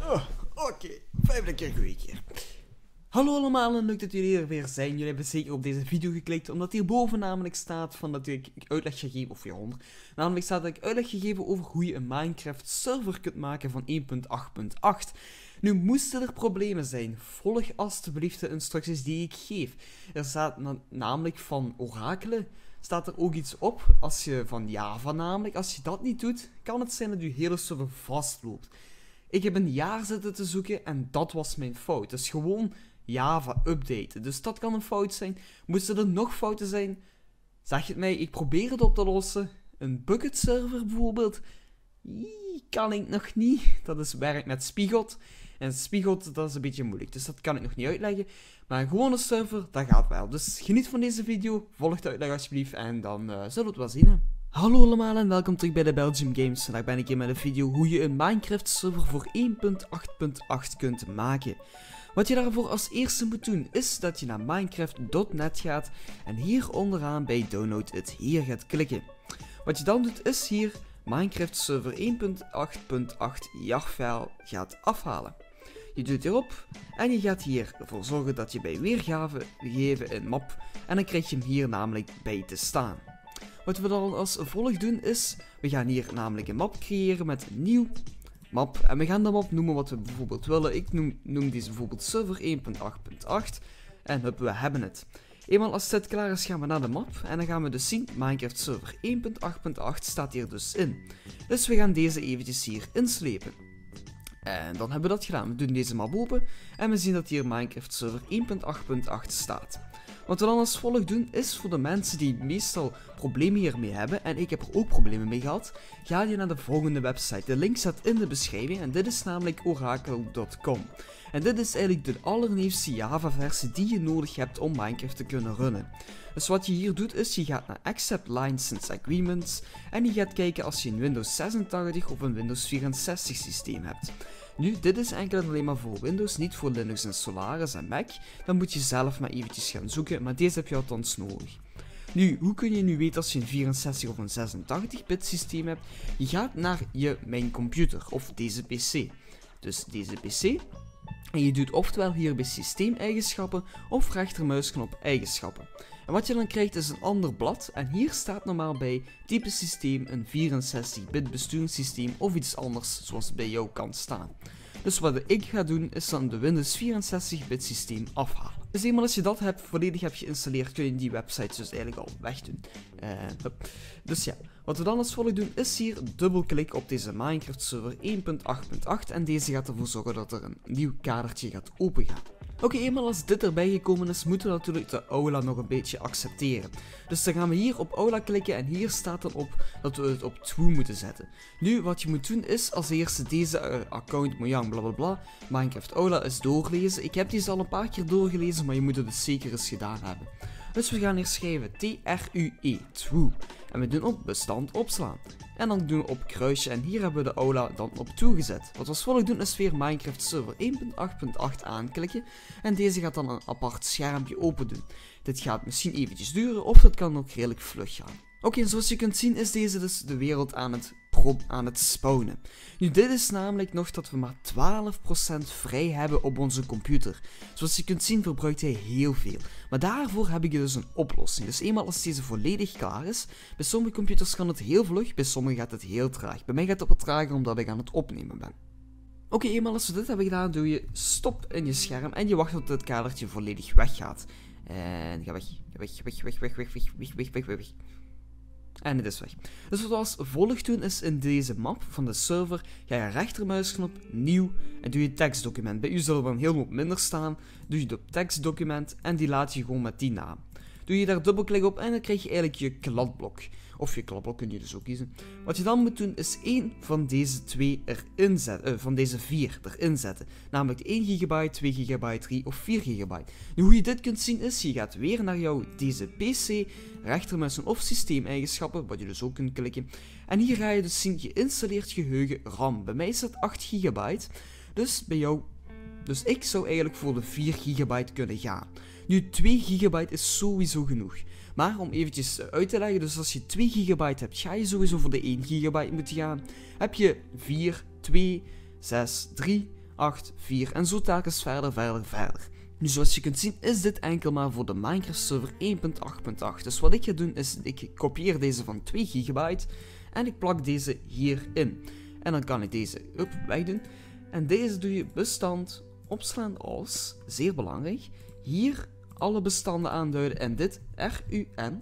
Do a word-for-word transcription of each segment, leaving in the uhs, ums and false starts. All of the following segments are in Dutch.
Oh, Oké, okay. Vijfde keer goed keer. Hallo allemaal en leuk dat jullie er weer zijn. Jullie hebben zeker op deze video geklikt, omdat hierboven namelijk staat van dat ik uitleg ga geven, of hieronder, namelijk staat dat ik uitleg ga geven over hoe je een Minecraft server kunt maken van één punt acht punt acht. Nu moesten er problemen zijn, volg alstublieft de instructies die ik geef. Er staat na namelijk van orakelen, staat er ook iets op, als je van Java namelijk, als je dat niet doet, kan het zijn dat je hele server vastloopt. Ik heb een jaar zitten te zoeken en dat was mijn fout. Dus gewoon Java updaten. Dus dat kan een fout zijn. Moesten er nog fouten zijn? Zeg het mij, ik probeer het op te lossen. Een bucket server bijvoorbeeld. Ie, kan ik nog niet. Dat is werk met Spigot. En Spigot, dat is een beetje moeilijk. Dus dat kan ik nog niet uitleggen. Maar een gewone server, dat gaat wel. Dus geniet van deze video. Volg de uitleg alsjeblieft. En dan uh, zullen we het wel zien. Hè. Hallo allemaal en welkom terug bij de Belgium Games. Vandaag ben ik hier met een video hoe je een Minecraft server voor één punt acht punt acht kunt maken. Wat je daarvoor als eerste moet doen is dat je naar minecraft punt net gaat en hier onderaan bij download het hier gaat klikken. Wat je dan doet is hier Minecraft server één punt acht punt acht jar-file gaat afhalen. Je doet hierop en je gaat hier ervoor zorgen dat je bij weergave geven een map en dan krijg je hem hier namelijk bij te staan. Wat we dan als volg doen is, we gaan hier namelijk een map creëren met een nieuw map. En we gaan de map noemen wat we bijvoorbeeld willen. Ik noem, noem deze bijvoorbeeld server één punt acht punt acht. En hup, we hebben het. Eenmaal als dit klaar is, gaan we naar de map. En dan gaan we dus zien, Minecraft server één punt acht punt acht staat hier dus in. Dus we gaan deze eventjes hier inslepen. En dan hebben we dat gedaan. We doen deze map open. En we zien dat hier Minecraft server één punt acht punt acht staat. Wat we dan als volg doen is voor de mensen die meestal problemen hiermee hebben, en ik heb er ook problemen mee gehad, ga je naar de volgende website. De link staat in de beschrijving en dit is namelijk oracle punt com. En dit is eigenlijk de allernieuwste Java versie die je nodig hebt om Minecraft te kunnen runnen. Dus wat je hier doet is, je gaat naar Accept License Agreements en je gaat kijken als je een Windows zesentachtig of een Windows vierenzestig systeem hebt. Nu, dit is enkel en alleen maar voor Windows, niet voor Linux en Solaris en Mac. Dan moet je zelf maar eventjes gaan zoeken, maar deze heb je althans nodig. Nu, hoe kun je nu weten als je een vierenzestig of een zesentachtig bit systeem hebt? Je gaat naar je mijn computer, of deze P C. Dus deze P C. En je doet oftewel hier bij systeemeigenschappen of rechtermuisknop eigenschappen. En wat je dan krijgt is een ander blad en hier staat normaal bij type systeem een vierenzestig bit besturingssysteem of iets anders zoals het bij jou kan staan. Dus wat ik ga doen is dan de Windows vierenzestig bit systeem afhalen. Dus eenmaal als je dat hebt, volledig hebt geïnstalleerd, kun je die website dus eigenlijk al wegdoen. Uh, dus ja, wat we dan als volgt doen is hier dubbelklik op deze Minecraft server één punt acht punt acht en deze gaat ervoor zorgen dat er een nieuw kadertje gaat opengaan. Oké, okay, eenmaal als dit erbij gekomen is, moeten we natuurlijk de aula nog een beetje accepteren. Dus dan gaan we hier op aula klikken en hier staat dan op dat we het op true moeten zetten. Nu, wat je moet doen is als eerste deze uh, account Mojang blablabla, Minecraft aula is doorlezen. Ik heb deze al een paar keer doorgelezen, maar je moet het dus zeker eens gedaan hebben. Dus we gaan hier schrijven T R U E, true. En we doen op bestand opslaan. En dan doen we op kruisje en hier hebben we de aula dan op toegezet. Wat we als volgt doen is weer Minecraft server één punt acht punt acht aanklikken. En deze gaat dan een apart schermpje open doen. Dit gaat misschien eventjes duren of het kan ook redelijk vlug gaan. Oké, okay, zoals je kunt zien is deze dus de wereld aan het, aan het spawnen. Nu, dit is namelijk nog dat we maar twaalf procent vrij hebben op onze computer. Zoals je kunt zien verbruikt hij heel veel. Maar daarvoor heb ik dus een oplossing. Dus eenmaal als deze volledig klaar is, bij sommige computers kan het heel vlug, bij sommige gaat het heel traag. Bij mij gaat het wat trager omdat ik aan het opnemen ben. Oké, okay, eenmaal als we dit hebben gedaan, doe je stop in je scherm en je wacht tot het kadertje volledig weggaat. En ga weg, ga weg, weg, weg, weg, weg, weg, weg, weg, weg, weg. En het is weg. Dus wat we als volgt doen is in deze map van de server, ga je rechtermuisknop, nieuw en doe je tekstdocument. Bij u zal er dan heel wat minder staan, doe je het op tekstdocument en die laat je gewoon met die naam. Doe je daar dubbelklik op en dan krijg je eigenlijk je kladblok. Of je kladblok kun je dus ook kiezen. Wat je dan moet doen is één van deze twee erin zetten, uh, van deze vier erin zetten. Namelijk één gigabyte, twee gigabyte, drie of vier gigabyte. Nu hoe je dit kunt zien is, je gaat weer naar jouw deze P C, rechtermuis of systeemeigenschappen, wat je dus ook kunt klikken. En hier ga je dus zien geïnstalleerd geheugen RAM. Bij mij is dat acht gigabyte, dus bij jou, dus ik zou eigenlijk voor de vier gigabyte kunnen gaan. Nu, twee gigabyte is sowieso genoeg. Maar om eventjes uit te leggen, dus als je twee gigabyte hebt, ga je sowieso voor de één gigabyte moeten gaan. Heb je vier, twee, zes, drie acht, vier en zo telkens verder, verder, verder. Nu zoals je kunt zien is dit enkel maar voor de Minecraft server één punt acht punt acht. Dus wat ik ga doen is, ik kopieer deze van twee gigabyte en ik plak deze hierin. En dan kan ik deze up, wegdoen. En deze doe je bestand opslaan als, zeer belangrijk, hier alle bestanden aanduiden en dit run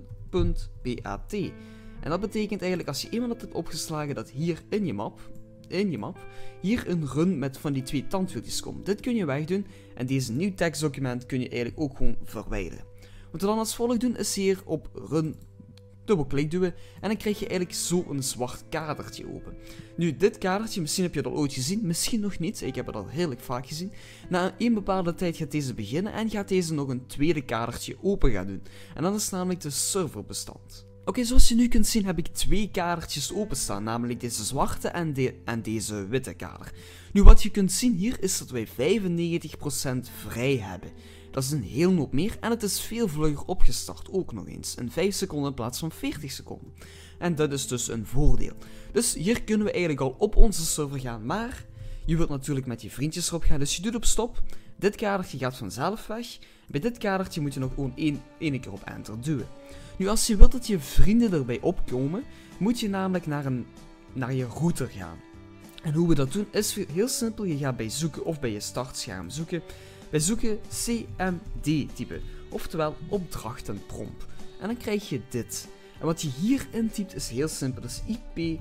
run.bat. En dat betekent eigenlijk als je eenmaal dat hebt opgeslagen dat hier in je map, in je map, hier een run met van die twee tandwieltjes komt. Dit kun je wegdoen en deze nieuw tekstdocument kun je eigenlijk ook gewoon verwijderen. Wat we dan als volgt doen is hier op run dubbelklik duwen en dan krijg je eigenlijk zo een zwart kadertje open. Nu, dit kadertje, misschien heb je dat al ooit gezien, misschien nog niet, ik heb het al redelijk vaak gezien. Na een bepaalde tijd gaat deze beginnen en gaat deze nog een tweede kadertje open gaan doen. En dat is namelijk de serverbestand. Oké, okay, zoals je nu kunt zien heb ik twee kadertjes openstaan, namelijk deze zwarte en, de en deze witte kader. Nu, wat je kunt zien hier is dat wij vijfennegentig procent vrij hebben. Dat is een heel hoop meer en het is veel vlugger opgestart, ook nog eens. In vijf seconden in plaats van veertig seconden. En dat is dus een voordeel. Dus hier kunnen we eigenlijk al op onze server gaan, maar je wilt natuurlijk met je vriendjes erop gaan, dus je doet op stop. Dit kadertje gaat vanzelf weg. Bij dit kadertje moet je nog gewoon één, één keer op enter duwen. Nu, als je wilt dat je vrienden erbij opkomen, moet je namelijk naar, een, naar je router gaan. En hoe we dat doen is heel simpel. Je gaat bij zoeken of bij je startscherm zoeken. Wij zoeken C M D typen, oftewel opdrachtenprompt. En dan krijg je dit. En wat je hier intypt is heel simpel, dat is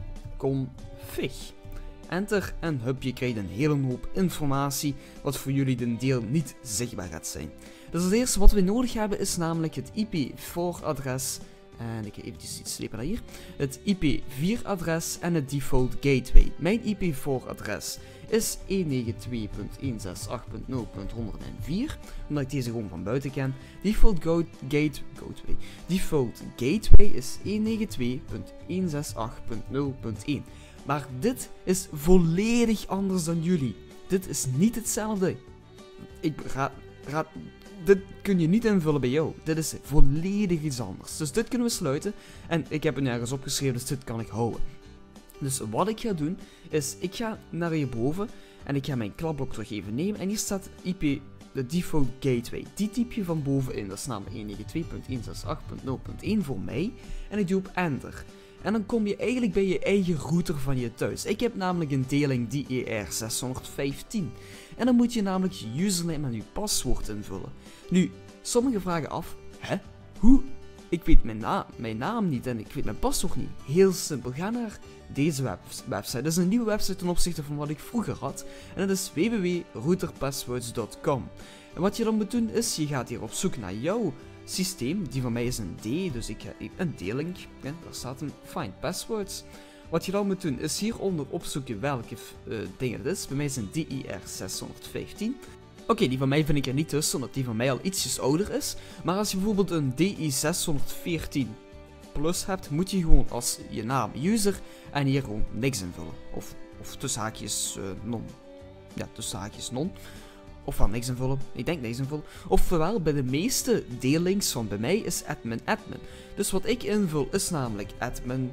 ipconfig. Enter en hup, je krijgt een hele hoop informatie wat voor jullie den deel niet zichtbaar gaat zijn. Dus het eerste wat we nodig hebben is namelijk het I P vier adres. En ik ga eventjes iets slepen naar hier. Het I P vier adres en het default gateway. Mijn I P vier adres is honderdnegenentwintig punt honderdachtenzestig punt nul punt honderdvier, omdat ik deze gewoon van buiten ken. Default go gate gateway. Default gateway is honderdnegenentwintig punt honderdachtenzestig punt nul punt één. Maar dit is volledig anders dan jullie. Dit is niet hetzelfde. Ik raad, raad, dit kun je niet invullen bij jou. Dit is volledig iets anders. Dus dit kunnen we sluiten. En ik heb het nergens opgeschreven, dus dit kan ik houden. Dus wat ik ga doen, is ik ga naar hierboven en ik ga mijn klapblok terug even nemen. En hier staat I P, de default gateway. Die typ je van bovenin, dat is namelijk honderdnegenentwintig punt honderdachtenzestig punt nul punt één voor mij. En ik doe op enter. En dan kom je eigenlijk bij je eigen router van je thuis. Ik heb namelijk een deling D E R zeshonderdvijftien. En dan moet je namelijk je username en je paswoord invullen. Nu, sommigen vragen af, hè? Hoe? Ik weet mijn, na mijn naam niet en ik weet mijn paswoord niet. Heel simpel, ga naar deze web website. Dat is een nieuwe website ten opzichte van wat ik vroeger had. En dat is w w w punt routerpasswords punt com. En wat je dan moet doen is, je gaat hier op zoek naar jouw systeem. Die van mij is een D, dus ik ga een D-link. Ja, daar staat een find passwords. Wat je dan moet doen is hieronder opzoeken welke uh, dingen het is. Bij mij is een D E R zeshonderdvijftien. Oké, okay, die van mij vind ik er niet tussen, omdat die van mij al ietsjes ouder is. Maar als je bijvoorbeeld een D I zeshonderdveertien plus hebt, moet je gewoon als je naam user en hier gewoon niks invullen. Of, of tussen haakjes uh, non. Ja, tussen haakjes non. Ofwel niks invullen. Ik denk niks invullen. Ofwel, bij de meeste D-links van bij mij is admin admin. Dus wat ik invul is namelijk admin.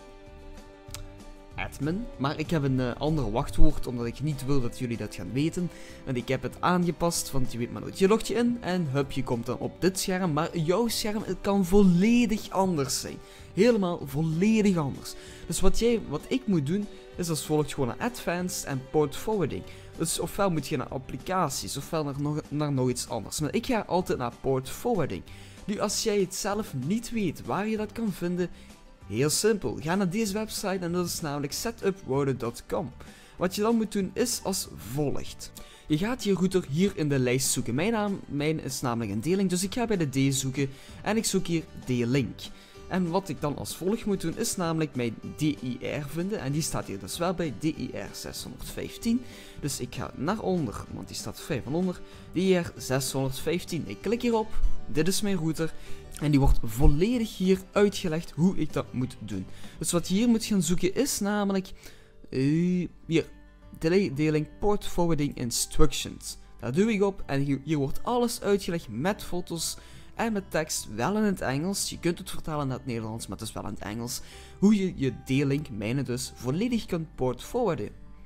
Admin. Maar ik heb een uh, ander wachtwoord, omdat ik niet wil dat jullie dat gaan weten. En ik heb het aangepast, want je weet maar nooit. Je logt je in en hup, je komt dan op dit scherm. Maar jouw scherm, het kan volledig anders zijn. Helemaal volledig anders. Dus wat, jij, wat ik moet doen, is als volgt gewoon naar Advanced en Port Forwarding. Dus ofwel moet je naar applicaties, ofwel naar nog, naar nog iets anders. Maar ik ga altijd naar Port Forwarding. Nu, als jij het zelf niet weet waar je dat kan vinden, heel simpel. Ga naar deze website en dat is namelijk setup dot com. Wat je dan moet doen is als volgt. Je gaat je router hier in de lijst zoeken. Mijn naam mijn is namelijk een D-link, dus ik ga bij de D zoeken en ik zoek hier D-link. En wat ik dan als volgt moet doen is namelijk mijn D I R vinden. En die staat hier dus wel bij D I R zeshonderdvijftien. Dus ik ga naar onder, want die staat vrij van onder. D I R zeshonderdvijftien. Ik klik hierop. Dit is mijn router. En die wordt volledig hier uitgelegd hoe ik dat moet doen. Dus wat je hier moet gaan zoeken is namelijk... Uh, hier. D-Link Port Forwarding Instructions. Daar doe ik op en hier, hier wordt alles uitgelegd met foto's. En met tekst, wel in het Engels. Je kunt het vertalen naar het Nederlands, maar het is wel in het Engels. Hoe je je D-Link, mijne dus, volledig kunt port forwarden.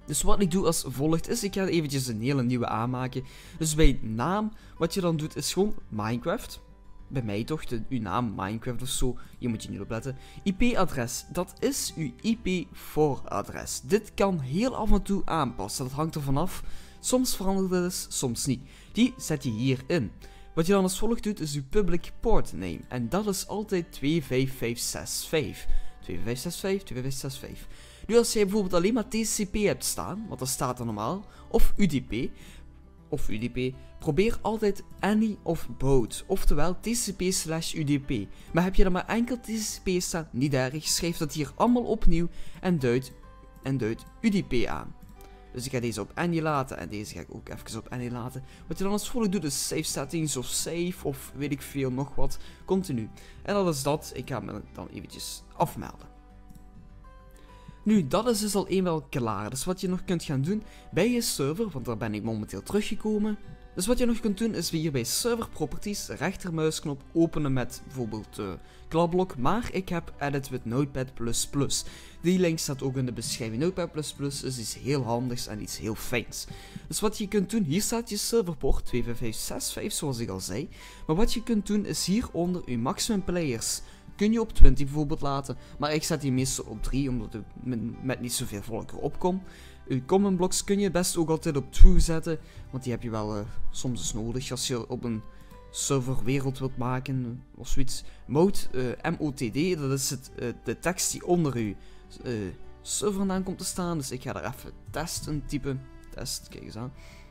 Dus wat ik doe als volgt is, ik ga eventjes een hele nieuwe aanmaken. Dus bij naam, wat je dan doet is gewoon Minecraft. Bij mij toch, de, uw naam Minecraft of zo, hier moet je niet op letten. I P-adres, dat is uw I P-vooradres. Dit kan heel af en toe aanpassen, dat hangt ervan af. Soms verandert het dus, soms niet. Die zet je hier in. Wat je dan als volgt doet is uw public port name. En dat is altijd twee vijf vijf zes vijf. twee vijf zes vijf, twee vijf zes vijf. Nu als jij bijvoorbeeld alleen maar T C P hebt staan, want dat staat er normaal, of U D P, of U D P, probeer altijd any of both, oftewel T C P slash U D P. Maar heb je dan maar enkel T C P staan, niet erg, schrijf dat hier allemaal opnieuw en duid, en duid U D P aan. Dus ik ga deze op any laten en deze ga ik ook even op any laten. Wat je dan als volgt doet is save settings of save of weet ik veel nog wat, continu. En dat is dat, ik ga me dan eventjes afmelden. Nu, dat is dus al eenmaal klaar. Dus wat je nog kunt gaan doen bij je server, want daar ben ik momenteel teruggekomen. Dus wat je nog kunt doen is hier bij server properties, rechtermuisknop openen met bijvoorbeeld uh, Kladblok. Maar ik heb edit with Notepad plus plus. Die link staat ook in de beschrijving. Notepad plus plus is iets heel handigs en iets heel fijns. Dus wat je kunt doen, hier staat je serverport twee vijf vijf zes vijf zoals ik al zei. Maar wat je kunt doen is hieronder je maximum players. Kun je op twintig bijvoorbeeld laten, maar ik zet die meestal op drie omdat ik met niet zoveel volk erop kom. Uw comment blocks kun je best ook altijd op true zetten, want die heb je wel uh, soms eens nodig als je op een serverwereld wilt maken of zoiets. Mode, uh, M O T D, dat is het, uh, de tekst die onder uw uh, servernaam komt te staan, dus ik ga er even testen typen. Test, kijk eens aan.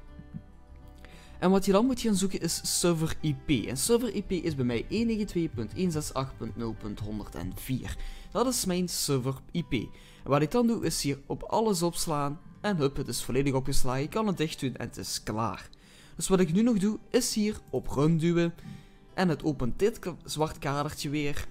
En wat je dan moet gaan zoeken is server I P. En server I P is bij mij honderdnegenentwintig punt honderdzesentachtig punt nul punt honderdvier. Dat is mijn server I P. En wat ik dan doe is hier op alles opslaan. En hup, het is volledig opgeslagen. Ik kan het dicht doen en het is klaar. Dus wat ik nu nog doe is hier op run duwen. En het opent dit zwart kadertje weer.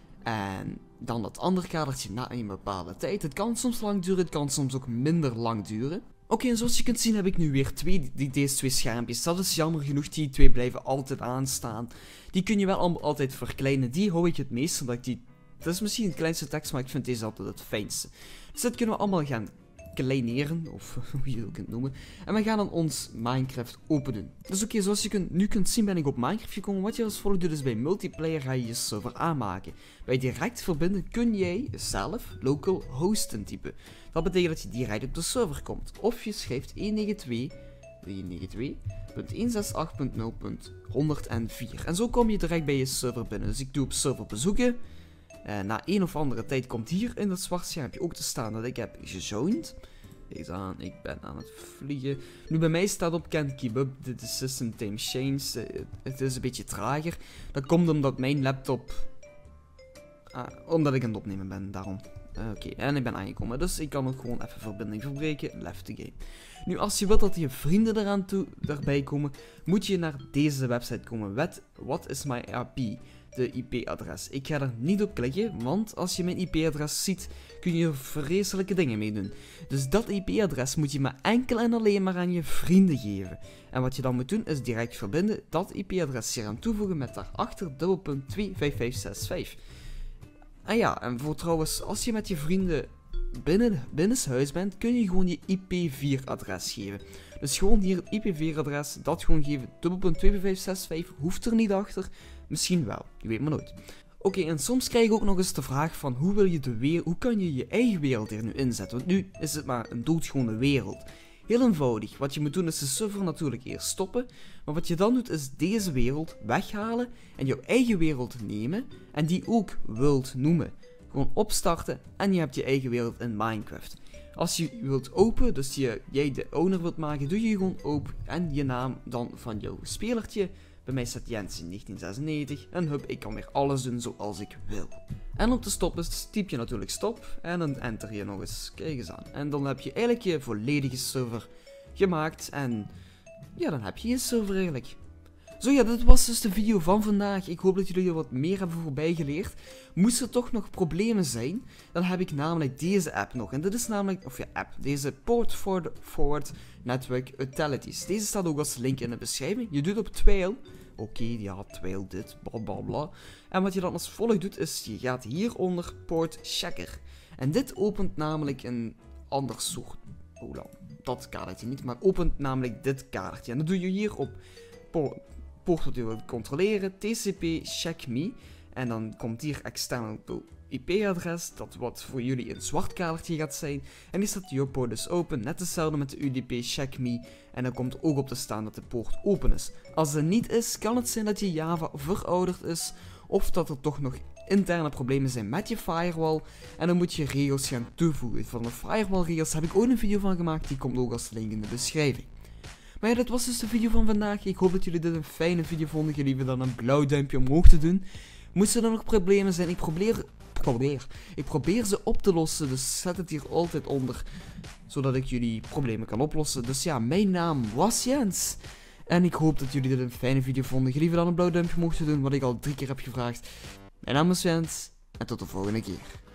En dan dat andere kadertje na een bepaalde tijd. Het kan soms lang duren, het kan soms ook minder lang duren. Oké, okay, en zoals je kunt zien heb ik nu weer twee, die, deze twee schermpjes. Dat is jammer genoeg, die twee blijven altijd aanstaan. Die kun je wel allemaal altijd verkleinen. Die hou ik het meest, omdat ik die... Dat is misschien het kleinste tekst, maar ik vind deze altijd het fijnste. Dus dat kunnen we allemaal gaan kleineren, of hoe je het ook kunt noemen. En we gaan dan ons Minecraft openen. Dus oké, okay, zoals je kunt, nu kunt zien ben ik op Minecraft gekomen. Wat je als volgt doet is bij multiplayer ga je je server aanmaken. Bij direct verbinden kun jij zelf local hosten typen. Dat betekent dat je direct op de server komt. Of je schrijft honderdnegenentwintig punt honderdzesentachtig punt nul punt honderdvier. En zo kom je direct bij je server binnen. Dus ik doe op server bezoeken. Uh, na een of andere tijd komt hier in dat zwart schermpje ook te staan dat ik heb gejoined. Kijk aan, ik ben aan het vliegen. Nu bij mij staat op can't keep up, the system time change. Uh, het is een beetje trager. Dat komt omdat mijn laptop... Uh, omdat ik aan het opnemen ben, daarom. Uh, Oké, okay. En ik ben aangekomen, dus ik kan ook gewoon even verbinding verbreken, left the game. Nu, als je wilt dat je vrienden eraan toe, daarbij komen, moet je naar deze website komen. What, what is my I P? De I P-adres. Ik ga er niet op klikken, want als je mijn I P-adres ziet, kun je er vreselijke dingen mee doen. Dus dat I P-adres moet je maar enkel en alleen maar aan je vrienden geven. En wat je dan moet doen, is direct verbinden, dat I P-adres hier aan toevoegen met daarachter dubbelpunt twee vijf vijf zes vijf. En ja, en voor trouwens, als je met je vrienden binnen, binnenshuis bent, kun je gewoon je I P vier adres geven. Dus gewoon hier het I P vier adres, dat gewoon geven, dubbelpunt twee vijf vijf zes vijf, hoeft er niet achter. Misschien wel, je weet maar nooit. Oké, okay, en soms krijg ik ook nog eens de vraag van hoe wil je de wereld, hoe kan je je eigen wereld er nu inzetten? Want nu is het maar een doodgewone wereld. Heel eenvoudig, wat je moet doen is de server natuurlijk eerst stoppen, maar wat je dan doet is deze wereld weghalen en jouw eigen wereld nemen en die ook world noemen. Gewoon opstarten en je hebt je eigen wereld in Minecraft. Als je wilt open, dus je, jij de owner wilt maken, doe je gewoon open en je naam dan van jouw spelertje. Bij mij staat Jens in negentien zesennegentig en hup, ik kan weer alles doen zoals ik wil. En om te stoppen typ je natuurlijk stop en dan enter je nog eens, kijk eens aan. En dan heb je eigenlijk je volledige server gemaakt en ja, dan heb je je server eigenlijk. Zo ja, dit was dus de video van vandaag. Ik hoop dat jullie er wat meer hebben voorbij geleerd. Moest er toch nog problemen zijn, dan heb ik namelijk deze app nog. En dit is namelijk, of ja, app, deze Port Forward Network Utilities. Deze staat ook als link in de beschrijving. Je doet op Twail. Oké, okay, ja, Twail dit, bla bla bla. En wat je dan als volgt doet, is je gaat hieronder Port Checker. En dit opent namelijk een ander soort oh dan, dat kadertje niet, maar opent namelijk dit kadertje. En dat doe je hier op po poort wat je wilt controleren, T C P check me. En dan komt hier external I P-adres, dat wat voor jullie een zwart kadertje gaat zijn. En die staat your port is open, net hetzelfde met de U D P check me. En dan komt ook op te staan dat de poort open is. Als dat niet is, kan het zijn dat je Java verouderd is, of dat er toch nog interne problemen zijn met je firewall. En dan moet je regels gaan toevoegen. Van de firewall regels heb ik ook een video van gemaakt, die komt ook als link in de beschrijving. Maar ja, dat was dus de video van vandaag. Ik hoop dat jullie dit een fijne video vonden. Je liever dan een blauw duimpje omhoog te doen. Moesten er nog problemen zijn, ik probeer, probeer, ik probeer ze op te lossen, dus zet het hier altijd onder, zodat ik jullie problemen kan oplossen. Dus ja, mijn naam was Jens. En ik hoop dat jullie dit een fijne video vonden. Je liever dan een blauw duimpje omhoog te doen, wat ik al drie keer heb gevraagd. Mijn naam is Jens, en tot de volgende keer.